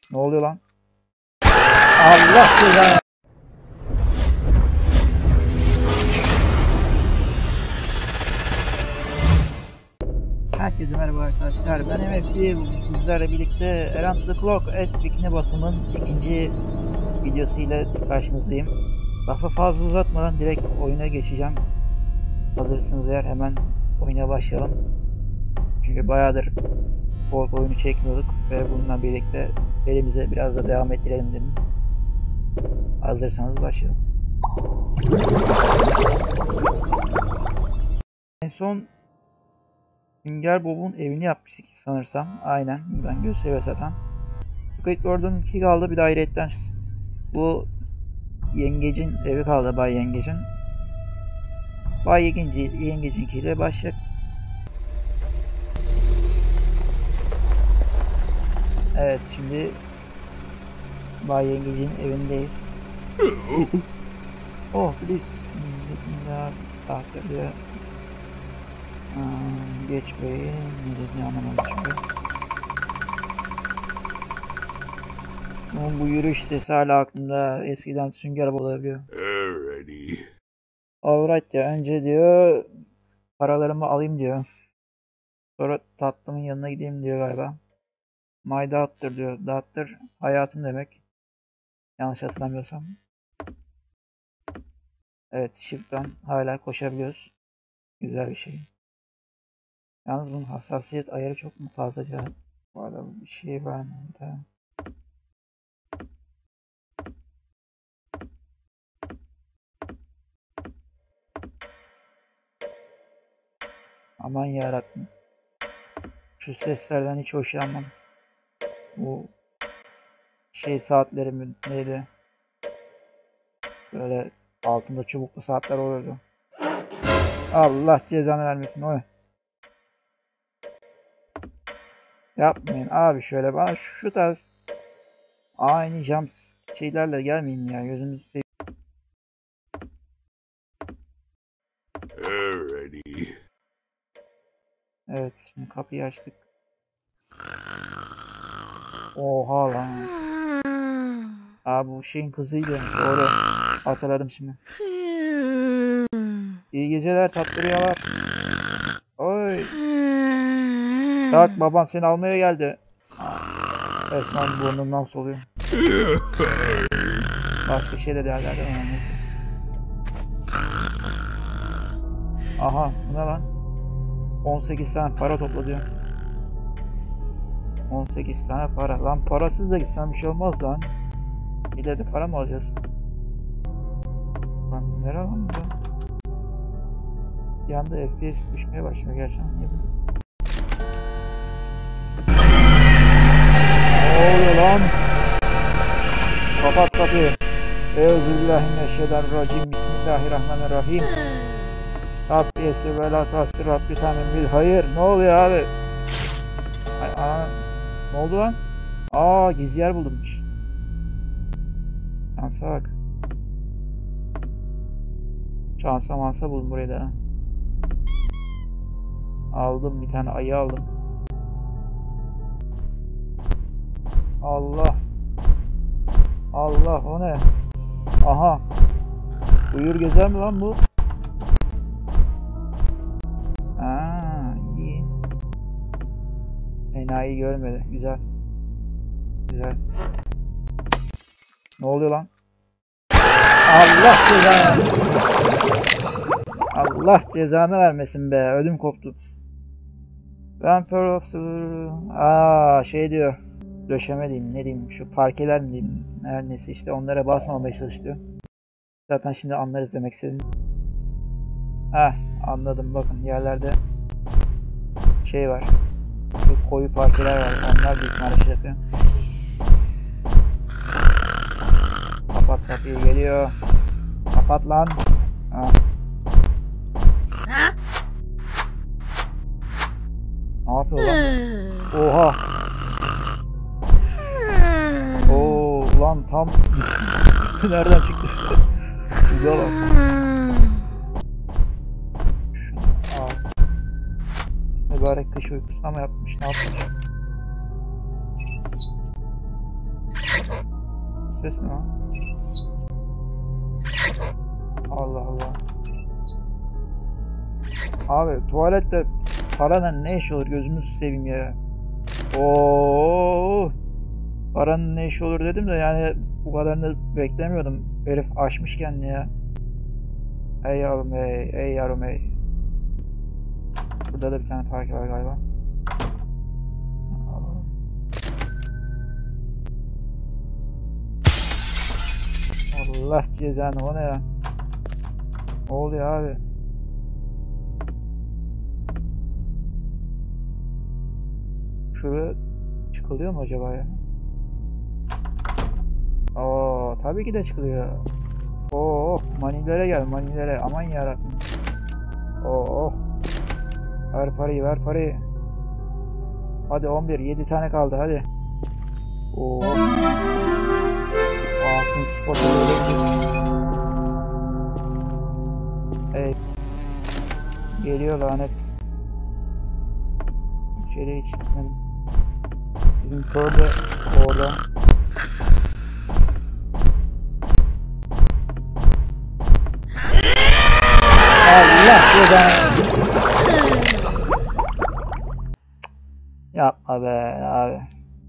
Ne oluyor lan? Allah cezanı. Herkese merhaba arkadaşlar. Ben MFC. Bugün sizlerle birlikte Errant the Clock at Bikini Bottom'ın ikinci videosu ile karşınızdayım. Lafı fazla uzatmadan direkt oyuna geçeceğim. Hazırsınız eğer hemen oyuna başlayalım. Çünkü bayağıdır Wolf oyunu çekmiyorduk ve bununla birlikte elimize biraz da devam ettirelim dedim. Hazırsanız başlayalım. En son Sünger Bob'un evini yapmıştık sanırsam. Aynen. Ben gösteriyor zaten. Squid Ward'un 2 kaldı. Bir de ayrıyetten bu Yengecin evi kaldı. Bay Yengecin. Bay Yengecinkiyle başlayacak. Evet, şimdi Bay Yengecin evindeyiz. Oh please. Bismillah. Tahtırıyor. Geç Bey. Ne dediğini anlamadım şimdi. Ama bu yürüyüş sesi hala aklımda. Eskiden Sünger Bob olabiliyor. Alright ya. Önce diyor paralarımı alayım diyor. Sonra tatlımın yanına gideyim diyor galiba. My daughter diyor. Daughter hayatım demek. Yanlış hatırlamıyorsam. Evet, shift'ten hala koşabiliyoruz. Güzel bir şey. Yalnız bunun hassasiyet ayarı çok mu fazlaca? Bu arada bir şey var mı? Aman yarabbim. Şu seslerden hiç hoşlanmam. Bu şey saatleri mi neydi? Böyle altında çubuklu saatler oluyordu. Allah cezanı vermesin o. Yapmayın abi, şöyle bana şu tarz aynı jump şeylerle gelmeyin ya, gözünüzü seveyim. Evet, şimdi kapıyı açtık. Oha lan. Abi bu şeyin kızıydı. Doğru. Hatırladım şimdi. İyi geceler tatlı rüyalar. Oy. Tak, baban seni almaya geldi. Resmen burnundan soluyor. Başka şey de derler de yani. Aha, bu ne lan? 18 tane para topla diyor. 18 tane para. Lan parasız da gitsen bir şey olmaz lan. İleride para mı alacağız? Lan nere lan bu? Bir anda FPS düşmeye başlıyor gerçekten. Ne oluyor lan? Kapat kapıyı. Euzubillahimineşşeytanirracim. Bismillahirrahmanirrahim. Rabbi yesir ve la tasir Rabbi tamin bil hayır. Ne oluyor abi? Ay, ne oldu lan? Gizli yer bulunmuş. Şansa bak. Şansa mansa buldum burayı da. Aldım bir tane ayı aldım. Allah. Allah, o ne? Aha. Uyur gezer mi lan bu? İyi. Enayi görmedi. Güzel. Güzel. Ne oluyor lan? Allah cezanı. Allah cezanı vermesin be. Ödüm koptu. Ben şey diyor. Döşeme diyeyim, ne diyeyim, şu parkeler mi diyeyim, her neyse işte onlara basmamaya çalışıyor. Zaten şimdi anlarız demek istedim. Anladım, bakın yerlerde şey var. Şu koyu parkeler var, onlar büyük ihtimalle şey yapıyor. Kapat kapıyı, geliyor. Kapat lan. Ne yapıyor lan? Oha. Lan tam nereden çıktı? Güzel bak. Şunu al. Mübarek kış uykusuna mı yapmış? Ne yapmış? ses ne lan? Allah Allah. Abi tuvalette paranın ne işi olur gözünüzü seveyim ya. Oo, paranın ne işi olur dedim de yani bu kadarını beklemiyordum. Herif aşmış kendini ya. Ey yavrum ey, ey yavrum ey. Burada da bir tane park var galiba. Allah cezanı, o ne ya? Ne oluyor abi? Şuraya çıkılıyor mu acaba ya? Oo, tabii ki de çıkılıyor. Oo, manilere gel, manilere. Aman yarabbim. Oo, ver parayı, ver parayı. Hadi 11, 7 tane kaldı hadi. Oo. Altın spor. Hey. Geliyor lanet. İçeri hiç gitmedim. Bizim kör de orada. Allah cezanı. Yapma be abi.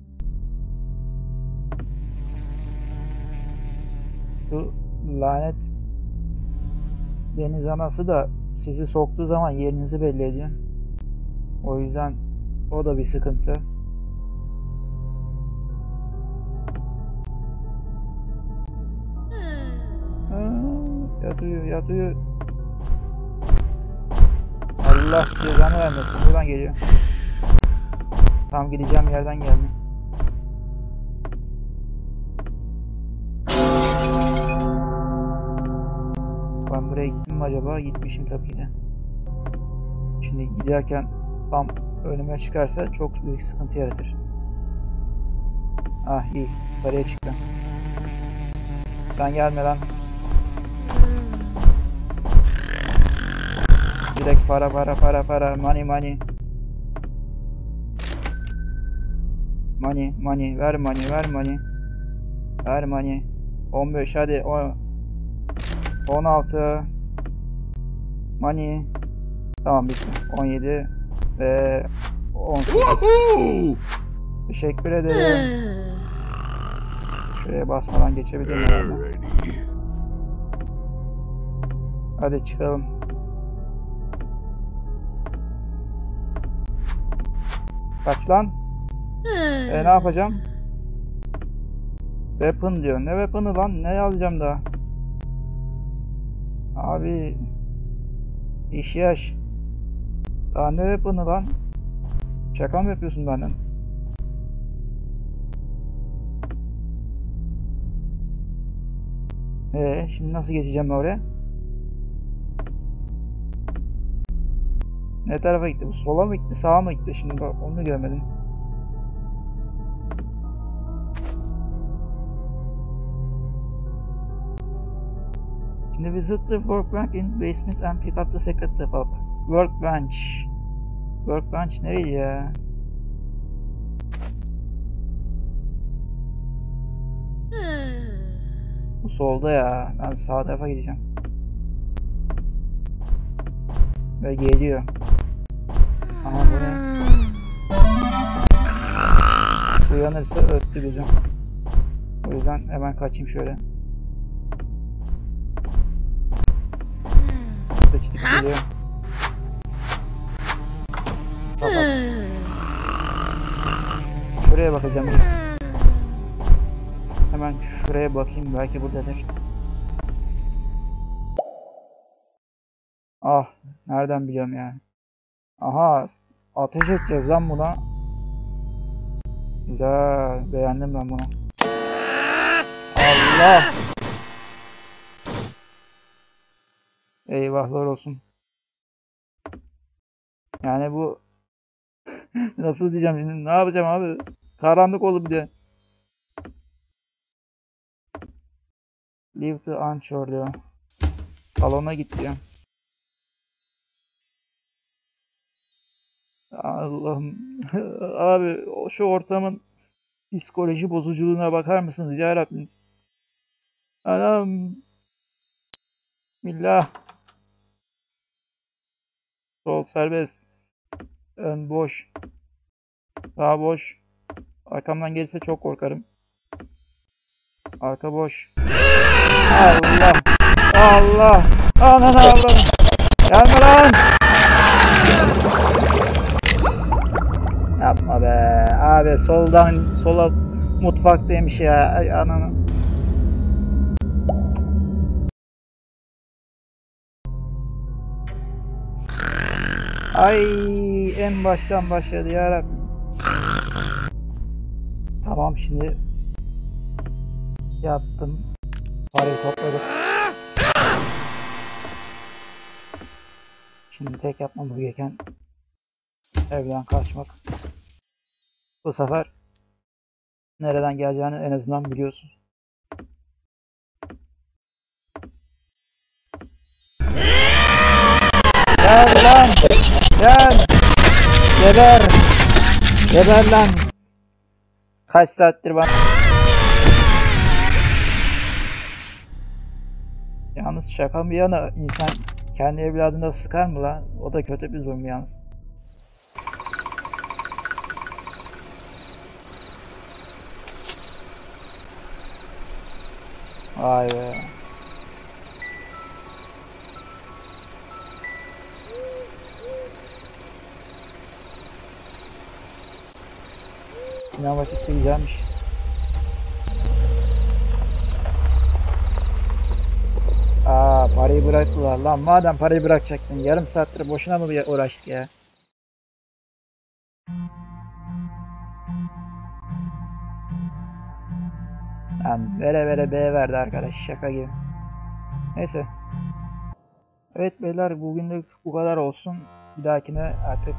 Şu lanet deniz anası da sizi soktuğu zaman yerinizi belli ediyor. O yüzden o da bir sıkıntı. Yatıyor, yatıyor. Allah cezanı vermesin. Buradan geliyor. Tam gideceğim yerden geldi. Ben buraya gittim mi acaba? Gitmişim tabii ki de. Şimdi giderken tam önüme çıkarsa çok büyük sıkıntı yaratır. Ah iyi. Paraya çıktı. Sen gelme lan. Direkt para para para para. Money money. Money money. Ver money ver money. Ver money. 15 hadi. 16. Money. Tamam bitti. 17 ve 18. Teşekkür ederim. Şuraya basmadan geçebilirim herhalde. Hadi çıkalım. Kaç lan? Ne yapacağım? Weapon diyor. Ne weapon'ı lan? Ne alacağım daha? Abi iş yaş. Daha ne weapon'ı lan? Şaka mı yapıyorsun benden? Şimdi nasıl geçeceğim oraya? Ne tarafa gitti? Bu sola mı gitti, sağa mı gitti? Şimdi bak, onu görmedim. Şimdi visit the workbench in basement and pick up the secret laptop. Workbench. Workbench nereydi ya? Bu solda ya. Ben sağ tarafa gideceğim. Ve geliyor. Aha bu ne? Uyanırsa öttü bizim. O yüzden hemen kaçayım şöyle. Sıçtık geliyor. Kapat. Şuraya bakacağım. Hemen şuraya bakayım, belki buradadır. Ah, nereden biliyorum ya? Aha, ateş edeceğiz lan buna. Güzel, beğendim ben bunu. Allah! Eyvahlar olsun. Yani bu nasıl diyeceğim şimdi? Ne yapacağım abi? Karanlık oldu bir de. Leave the onshore diyor. Salona git diyor. Allah'ım. Abi şu ortamın psikoloji bozuculuğuna bakar mısınız ya Rabbim? Anam. Billah. Sol serbest. Ön boş. Sağ boş. Arkamdan gelirse çok korkarım. Arka boş. Allah. Allah. Ananı avradım. Gelme lan. Yapma be. Abi soldan sola mutfaktaymış ya. Ay, ananı. Ay en baştan başladı yarabbim. Tamam şimdi yaptım. Parayı topladık. Şimdi tek yapmamız gereken evden kaçmak. Bu sefer nereden geleceğini en azından biliyorsun. Gel lan! Gel! Geber! Geber lan! Kaç saattir bana... Yalnız şaka bir yana insan kendi evladına sıkar mı lan? O da kötü bir zulüm yalnız. Vay be. Sinema vakiti güzelmiş. Aa parayı bıraktılar lan. Madem parayı bırakacaktın yarım saattir boşuna mı uğraştık ya? Lan vere vere B verdi arkadaş şaka gibi. Neyse. Evet beyler bugünlük bu kadar olsun. Bir dahakine artık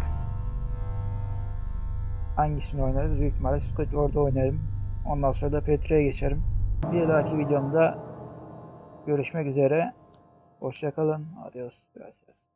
hangisini oynarız? Büyük ihtimalle Squid Ward'u oynarım. Ondan sonra da Petri'ye geçerim. Bir dahaki videomda görüşmek üzere. Hoşça kalın. Adios. Gracias.